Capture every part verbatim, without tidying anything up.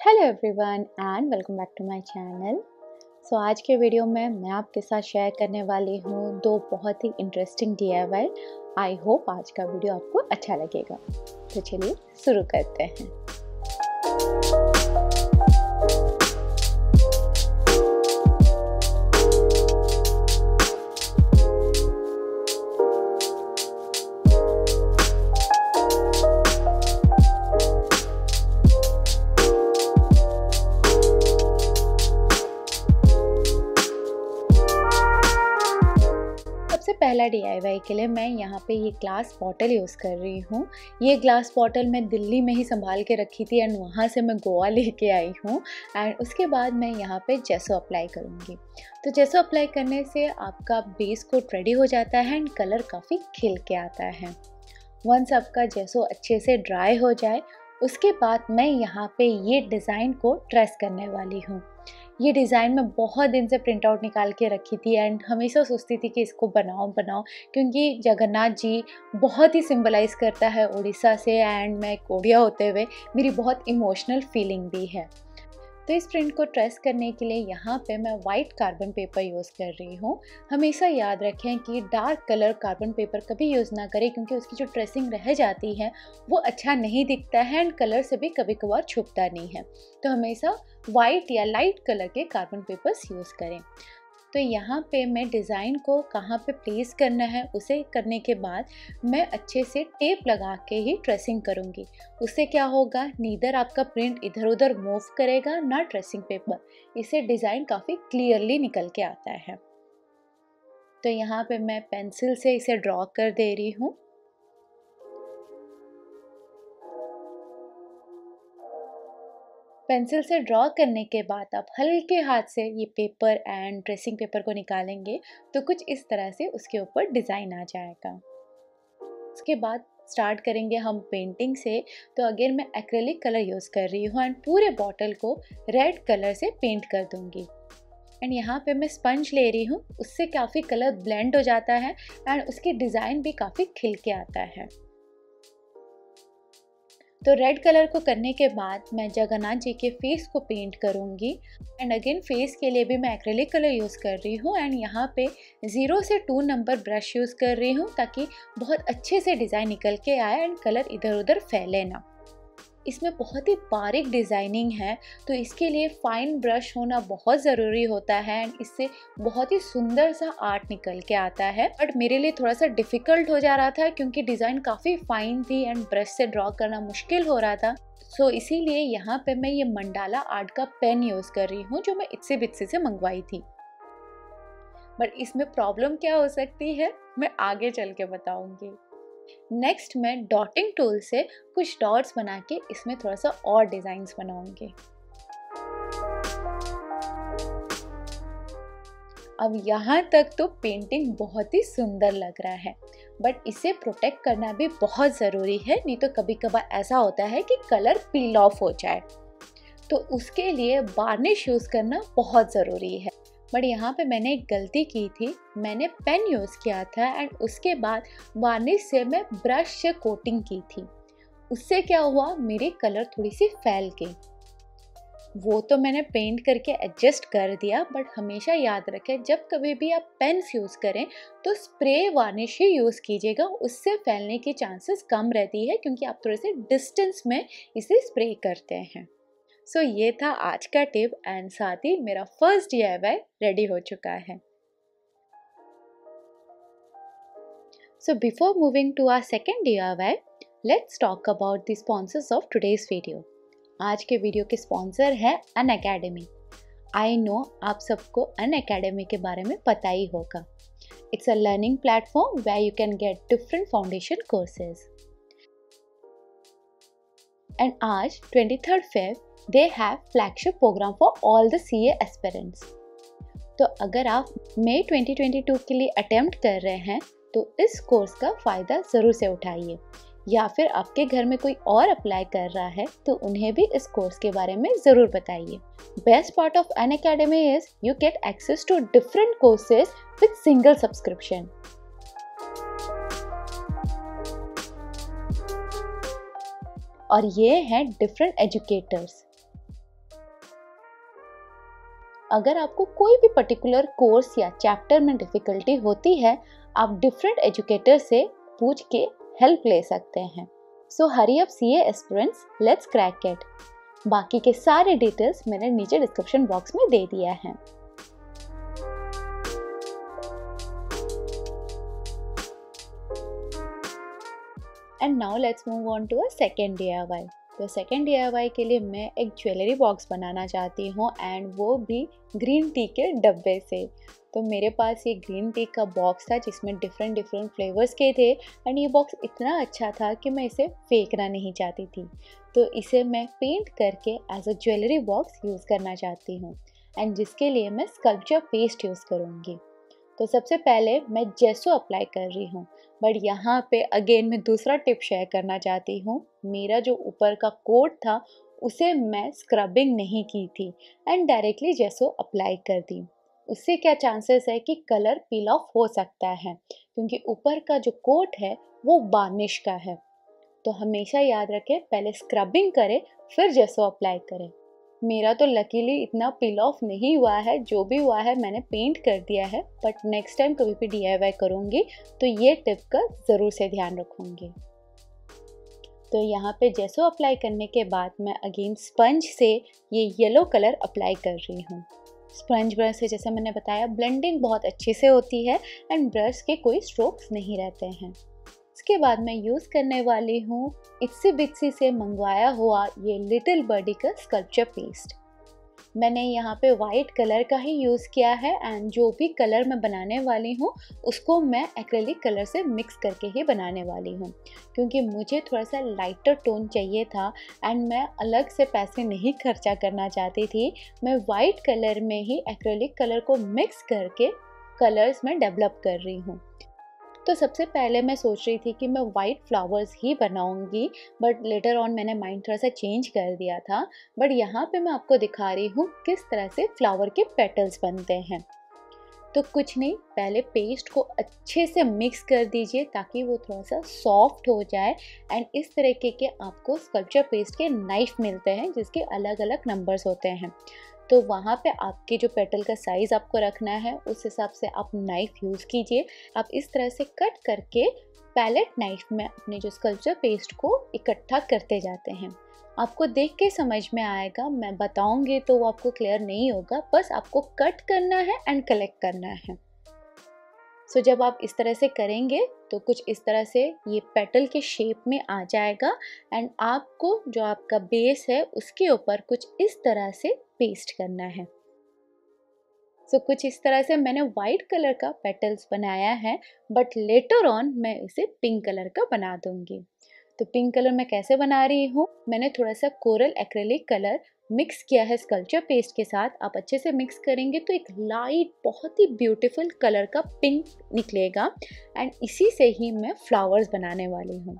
Hello everyone and welcome back to my channel. So आज के video में मैं आपके साथ शेयर करने वाली हूँ दो बहुत ही interesting D I Y. I hope आज का वीडियो आपको अच्छा लगेगा। तो चलिए शुरू करते हैं। सबसे पहला डी आई वाई के लिए मैं यहाँ पे ये ग्लास बॉटल यूज़ कर रही हूँ। ये ग्लास बॉटल मैं दिल्ली में ही संभाल के रखी थी एंड वहाँ से मैं गोवा लेके आई हूँ। एंड उसके बाद मैं यहाँ पे जेसो अप्लाई करूँगी। तो जेसो अप्लाई करने से आपका बेस कोट रेडी हो जाता है एंड कलर काफ़ी खिल के आता है। वंस आपका जेसो अच्छे से ड्राई हो जाए उसके बाद मैं यहाँ पे ये डिज़ाइन को ट्रेस करने वाली हूँ। ये डिज़ाइन मैं बहुत दिन से प्रिंट आउट निकाल के रखी थी एंड हमेशा सोचती थी कि इसको बनाओ बनाओ क्योंकि जगन्नाथ जी बहुत ही सिंबलाइज़ करता है उड़ीसा से एंड मैं एक ओडिया होते हुए मेरी बहुत इमोशनल फीलिंग भी है। तो इस प्रिंट को ट्रेस करने के लिए यहाँ पे मैं वाइट कार्बन पेपर यूज़ कर रही हूँ। हमेशा याद रखें कि डार्क कलर कार्बन पेपर कभी यूज़ ना करें क्योंकि उसकी जो ट्रेसिंग रह जाती है वो अच्छा नहीं दिखता है एंड कलर से भी कभी कभार छुपता नहीं है। तो हमेशा वाइट या लाइट कलर के कार्बन पेपर्स यूज़ करें। तो यहाँ पे मैं डिज़ाइन को कहाँ पे प्लेस करना है उसे करने के बाद मैं अच्छे से टेप लगा के ही ट्रेसिंग करूँगी। उससे क्या होगा, नीदर आपका प्रिंट इधर उधर मूव करेगा ना ट्रेसिंग पेपर। इससे डिज़ाइन काफ़ी क्लियरली निकल के आता है। तो यहाँ पे मैं पेंसिल से इसे ड्रॉ कर दे रही हूँ। पेंसिल से ड्रॉ करने के बाद आप हल्के हाथ से ये पेपर एंड ट्रेसिंग पेपर को निकालेंगे तो कुछ इस तरह से उसके ऊपर डिज़ाइन आ जाएगा। उसके बाद स्टार्ट करेंगे हम पेंटिंग से। तो अगेन मैं एक्रेलिक कलर यूज़ कर रही हूँ एंड पूरे बॉटल को रेड कलर से पेंट कर दूँगी। एंड यहाँ पे मैं स्पंज ले रही हूँ, उससे काफ़ी कलर ब्लेंड हो जाता है एंड उसकी डिज़ाइन भी काफ़ी खिल के आता है। तो रेड कलर को करने के बाद मैं जगन्नाथ जी के फेस को पेंट करूँगी एंड अगेन फेस के लिए भी मैं एक्रेलिक कलर यूज़ कर रही हूँ एंड यहाँ पे ज़ीरो से टू नंबर ब्रश यूज़ कर रही हूँ ताकि बहुत अच्छे से डिज़ाइन निकल के आए एंड कलर इधर उधर फैले ना। इसमें बहुत ही बारीक डिज़ाइनिंग है तो इसके लिए फाइन ब्रश होना बहुत ज़रूरी होता है एंड इससे बहुत ही सुंदर सा आर्ट निकल के आता है। बट मेरे लिए थोड़ा सा डिफ़िकल्ट हो जा रहा था क्योंकि डिज़ाइन काफ़ी फाइन थी एंड ब्रश से ड्रॉ करना मुश्किल हो रहा था। सो इसीलिए यहाँ पे मैं ये मंडाला आर्ट का पेन यूज़ कर रही हूँ जो मैं इत्सी बित्सी से मंगवाई थी। बट इसमें प्रॉब्लम क्या हो सकती है मैं आगे चल के बताऊँगी। नेक्स्ट मैं डॉटिंग टूल से कुछ डॉट्स बना के इसमें थोड़ा सा और डिज़ाइंस बनाऊंगी। अब यहाँ तक तो पेंटिंग बहुत ही सुंदर लग रहा है बट इसे प्रोटेक्ट करना भी बहुत ज़रूरी है, नहीं तो कभी कभार ऐसा होता है कि कलर पील ऑफ हो जाए। तो उसके लिए वार्निश यूज़ करना बहुत ज़रूरी है। बट यहाँ पे मैंने एक गलती की थी, मैंने पेन यूज़ किया था एंड उसके बाद वार्निश से मैं ब्रश से कोटिंग की थी। उससे क्या हुआ, मेरी कलर थोड़ी सी फैल गई। वो तो मैंने पेंट करके एडजस्ट कर दिया बट हमेशा याद रखें जब कभी भी आप पेन्स यूज़ करें तो स्प्रे वार्निश ही यूज़ कीजिएगा, उससे फैलने की चांसेस कम रहती है क्योंकि आप थोड़े से डिस्टेंस में इसे स्प्रे करते हैं। सो so, ये था आज का टिप एंड साथ ही मेरा first D I Y ready हो चुका है। So before moving to our second D I Y, let's talk about the sponsors of today's video. आज के वीडियो के स्पॉन्सर है अनअकैडमी। आई नो आप सबको अनअकैडमी के बारे में पता ही होगा। It's a learning platform where you can get different foundation courses and आज twenty third feb they have flagship program for all the C A aspirants। तो अगर आप मई ट्वेंटी ट्वेंटी टू के लिए अटेम्प्ट कर रहे हैं तो इस कोर्स का फ़ायदा ज़रूर से उठाइए, या फिर आपके घर में कोई और अप्लाई कर रहा है तो उन्हें भी इस कोर्स के बारे में ज़रूर बताइए। Best part of Unacademy is you get access to different courses with single subscription. और ये हैं डिफरेंट एजुकेटर्स। अगर आपको कोई भी पर्टिकुलर कोर्स या चैप्टर में डिफ़िकल्टी होती है, आप डिफरेंट एजुकेटर से पूछ के हेल्प ले सकते हैं। So hurry up CA aspirants, let's crack it. बाकी के सारे डिटेल्स मैंने नीचे डिस्क्रिप्शन बॉक्स में दे दिया है। And now let's move on to a second D I Y. तो सेकेंड डी आई वाई के लिए मैं एक ज्वेलरी बॉक्स बनाना चाहती हूँ, एंड वो भी ग्रीन टी के डब्बे से। तो मेरे पास ये ग्रीन टी का बॉक्स था जिसमें डिफरेंट डिफरेंट फ्लेवर्स के थे, एंड ये बॉक्स इतना अच्छा था कि मैं इसे फेंकना नहीं चाहती थी। तो इसे मैं पेंट करके as a jewellery box use करना चाहती हूँ, एंड जिसके लिए मैं स्कल्पचर पेस्ट यूज़ करूँगी। तो सबसे पहले मैं जेसो अप्लाई कर रही हूँ, बट यहाँ पे अगेन मैं दूसरा टिप शेयर करना चाहती हूँ। मेरा जो ऊपर का कोट था उसे मैं स्क्रबिंग नहीं की थी एंड डायरेक्टली जेसो अप्लाई कर दी। उससे क्या चांसेस है कि कलर पील ऑफ हो सकता है, क्योंकि ऊपर का जो कोट है वो वार्निश का है। तो हमेशा याद रखें, पहले स्क्रबिंग करें फिर जेसो अप्लाई करें। मेरा तो लकीली इतना पील ऑफ नहीं हुआ है, जो भी हुआ है मैंने पेंट कर दिया है, बट नेक्स्ट टाइम कभी भी डी आई वाई करूँगी तो ये टिप का ज़रूर से ध्यान रखूँगी। तो यहाँ पे जेसो अप्लाई करने के बाद मैं अगेन स्पंज से ये येलो कलर अप्लाई कर रही हूँ। स्पंज ब्रश से जैसे मैंने बताया ब्लेंडिंग बहुत अच्छे से होती है एंड ब्रश के कोई स्ट्रोक्स नहीं रहते हैं। इसके बाद मैं यूज़ करने वाली हूँ इत्सी बित्सी से मंगवाया हुआ ये लिटिल बर्डी का स्कल्पचर पेस्ट। मैंने यहाँ पे वाइट कलर का ही यूज़ किया है, एंड जो भी कलर मैं बनाने वाली हूँ उसको मैं एक्रेलिक कलर से मिक्स करके ही बनाने वाली हूँ, क्योंकि मुझे थोड़ा सा लाइटर टोन चाहिए था एंड मैं अलग से पैसे नहीं खर्चा करना चाहती थी। मैं वाइट कलर में ही एक्रेलिक कलर को मिक्स करके कलर्स में डेवलप कर रही हूँ। तो सबसे पहले मैं सोच रही थी कि मैं वाइट फ्लावर्स ही बनाऊंगी, बट लेटर ऑन मैंने माइंड थोड़ा सा चेंज कर दिया था। बट यहाँ पे मैं आपको दिखा रही हूँ किस तरह से फ्लावर के पेटल्स बनते हैं। तो कुछ नहीं, पहले पेस्ट को अच्छे से मिक्स कर दीजिए ताकि वो थोड़ा सा सॉफ्ट हो जाए, एंड इस तरीके के आपको स्कल्पचर पेस्ट के नाइफ मिलते हैं जिसके अलग अलग नंबर्स होते हैं। तो वहाँ पे आपके जो पेटल का साइज़ आपको रखना है उस हिसाब से आप नाइफ़ यूज़ कीजिए। आप इस तरह से कट करके पैलेट नाइफ़ में अपने जो स्कल्पचर पेस्ट को इकट्ठा करते जाते हैं। आपको देख के समझ में आएगा, मैं बताऊंगी तो वो आपको क्लियर नहीं होगा, बस आपको कट करना है एंड कलेक्ट करना है। सो so, जब आप इस तरह से करेंगे तो कुछ इस तरह से ये पेटल के शेप में आ जाएगा, एंड आपको जो आपका बेस है उसके ऊपर कुछ इस तरह से पेस्ट करना है। सो so, कुछ इस तरह से मैंने वाइट कलर का पेटल्स बनाया है, बट लेटर ऑन मैं इसे पिंक कलर का बना दूंगी। तो पिंक कलर मैं कैसे बना रही हूँ, मैंने थोड़ा सा कोरल एक्रेलिक कलर मिक्स किया है स्कल्पचर पेस्ट के साथ। आप अच्छे से मिक्स करेंगे तो एक लाइट बहुत ही ब्यूटीफुल कलर का पिंक निकलेगा, एंड इसी से ही मैं फ्लावर्स बनाने वाली हूँ।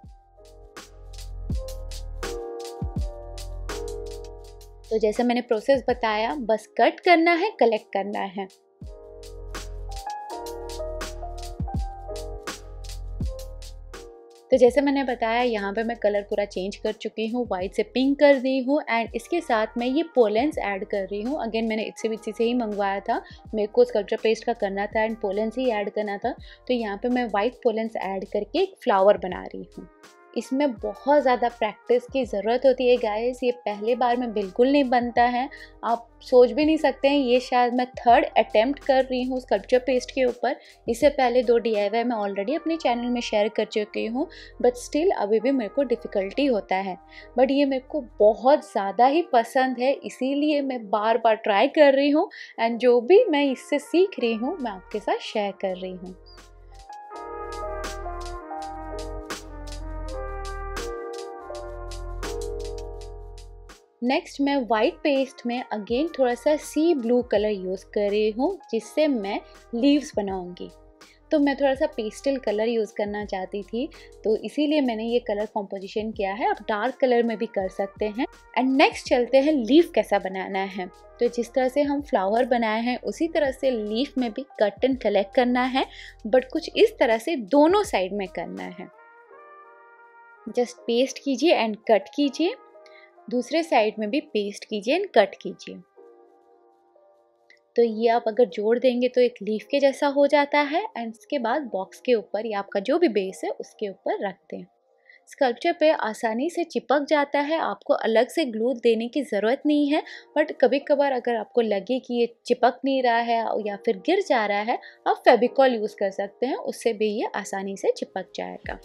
तो जैसे मैंने प्रोसेस बताया, बस कट करना है, कलेक्ट करना है। तो जैसे मैंने बताया यहाँ पे मैं कलर पूरा चेंज कर चुकी हूँ, वाइट से पिंक कर दी हूँ, एंड इसके साथ मैं ये पोलेंस ऐड कर रही हूँ। अगेन मैंने इत्सी बित्सी से ही मंगवाया था, मेरे को स्कल्पचर पेस्ट का करना था एंड पोलेंस ही ऐड करना था। तो यहाँ पे मैं वाइट पोलेंस ऐड करके एक फ्लावर बना रही हूँ। इसमें बहुत ज़्यादा प्रैक्टिस की ज़रूरत होती है गाइस, ये पहले बार में बिल्कुल नहीं बनता है। आप सोच भी नहीं सकते हैं, ये शायद मैं थर्ड अटेम्प्ट कर रही हूँ स्कल्पचर पेस्ट के ऊपर। इससे पहले दो डी आई वाई मैं ऑलरेडी अपने चैनल में शेयर कर चुकी हूँ, बट स्टिल अभी भी मेरे को डिफ़िकल्टी होता है। बट ये मेरे को बहुत ज़्यादा ही पसंद है, इसीलिए मैं बार बार ट्राई कर रही हूँ, एंड जो भी मैं इससे सीख रही हूँ मैं आपके साथ शेयर कर रही हूँ। नेक्स्ट मैं वाइट पेस्ट में अगेन थोड़ा सा सी ब्लू कलर यूज़ कर रही हूँ, जिससे मैं लीव्स बनाऊँगी। तो मैं थोड़ा सा पेस्टल कलर यूज़ करना चाहती थी, तो इसीलिए मैंने ये कलर कॉम्पोजिशन किया है। आप डार्क कलर में भी कर सकते हैं। एंड नेक्स्ट चलते हैं लीफ कैसा बनाना है। तो जिस तरह से हम फ्लावर बनाए हैं उसी तरह से लीफ में भी कट एंड कलेक्ट करना है, बट कुछ इस तरह से दोनों साइड में करना है। जस्ट पेस्ट कीजिए एंड कट कीजिए, दूसरे साइड में भी पेस्ट कीजिए एंड कट कीजिए। तो ये आप अगर जोड़ देंगे तो एक लीफ के जैसा हो जाता है एंड इसके बाद बॉक्स के ऊपर या आपका जो भी बेस है उसके ऊपर रख दें। स्कल्पचर पे आसानी से चिपक जाता है, आपको अलग से ग्लू देने की ज़रूरत नहीं है। बट कभी कभार अगर आपको लगे कि ये चिपक नहीं रहा है या फिर गिर जा रहा है, आप फेविकॉल यूज़ कर सकते हैं, उससे भी ये आसानी से चिपक जाएगा।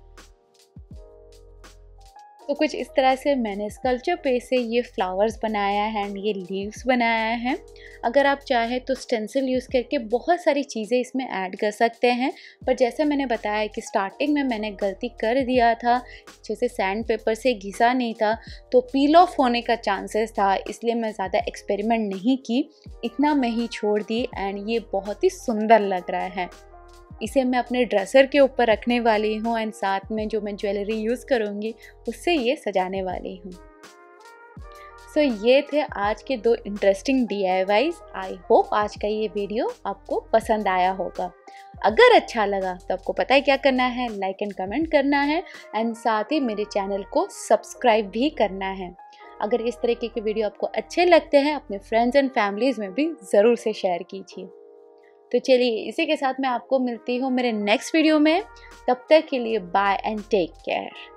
तो कुछ इस तरह से मैंने स्कल्पचर पे से ये फ्लावर्स बनाया है एंड ये लीव्स बनाया है। अगर आप चाहें तो स्टेंसिल यूज़ करके बहुत सारी चीज़ें इसमें ऐड कर सकते हैं, पर जैसे मैंने बताया कि स्टार्टिंग में मैंने गलती कर दिया था, जैसे सैंड पेपर से घिसा नहीं था तो पील ऑफ होने का चांसेस था, इसलिए मैं ज़्यादा एक्सपेरिमेंट नहीं की, इतना मैं ही छोड़ दी एंड ये बहुत ही सुंदर लग रहा है। इसे मैं अपने ड्रेसर के ऊपर रखने वाली हूँ एंड साथ में जो मैं ज्वेलरी यूज़ करूँगी उससे ये सजाने वाली हूँ। सो so, ये थे आज के दो interesting D I Ys. I hope आज का ये वीडियो आपको पसंद आया होगा। अगर अच्छा लगा तो आपको पता है क्या करना है, लाइक एंड कमेंट करना है एंड साथ ही मेरे चैनल को सब्सक्राइब भी करना है। अगर इस तरीके के वीडियो आपको अच्छे लगते हैं अपने फ्रेंड्स एंड फैमिलीज़ में भी ज़रूर से शेयर कीजिए। तो चलिए इसी के साथ मैं आपको मिलती हूँ मेरे नेक्स्ट वीडियो में। तब तक के लिए बाय एंड टेक केयर।